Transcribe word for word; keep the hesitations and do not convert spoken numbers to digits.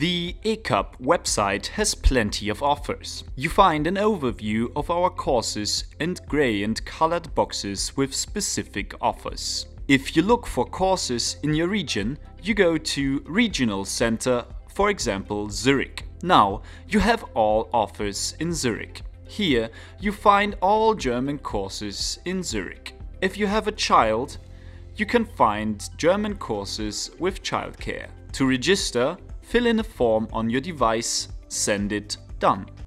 The E C A P website has plenty of offers. You find an overview of our courses and grey and colored boxes with specific offers. If you look for courses in your region, you go to Regional Center, for example Zurich. Now you have all offers in Zurich. Here you find all German courses in Zurich. If you have a child, you can find German courses with childcare. To register, fill in a form on your device, send it, done.